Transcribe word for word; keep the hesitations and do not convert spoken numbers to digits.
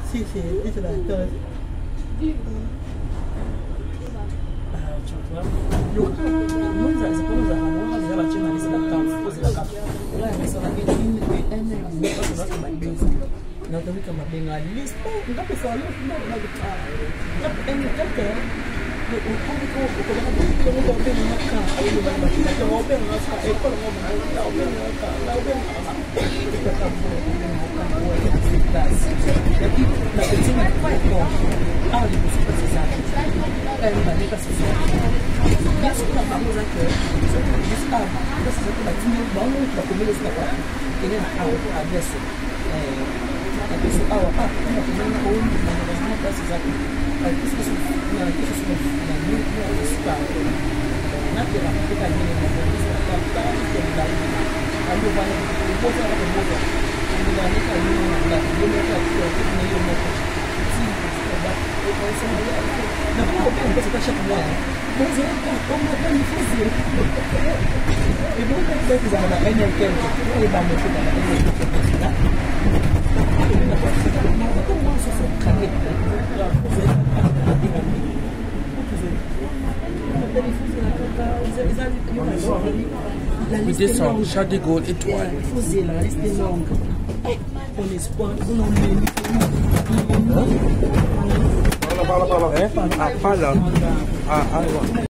Si, si, dice la historia. Tu vois, nous, nous, c'est pour nous avoir, nous avons acheté la liste d'attente, poser la carte. Là, ça va être une, une, une, parce que ça va être une. Nous avons comme une liste. Nous avons fait ça, nous avons fait une quelqu'un. Le on peut on peut regarder le monde européen dans la carte. Le monde européen dans la carte. École européenne dans la carte. La européenne dans la carte. C'est pas comme ça. Et puis la petite n'est pas bon. Ah, il faut pas c'est ça. Elle va aller passer ça. Bien sûr, on va vous accueillir. C'est pas juste ça. Parce que la team est bonne, la communauté est pas. Il est à à bien sûr. Et puis c'est ah ah, on a besoin de on malheureusement pas c'est ça. Parce que c'est na kitu sio na nini ni star. Na pia kwa nini na polisi na kwa ndio ndani. Ndio bana kupoza na kumoja. Ndio ndani kwa nini na ndio ndio kwa hiyo hiyo moto. Si kwa kwa sema ya. Na kwa kwa ndio tutasha kwa. Mwanzo kama kama ni fuzi. Ndio kwa sababu za na N L K. Ni bana kwa na N L K. We descend, Charles de Gaulle, étoile. La liste est longue. On espoir, on Ah, pas là. Ah, ah,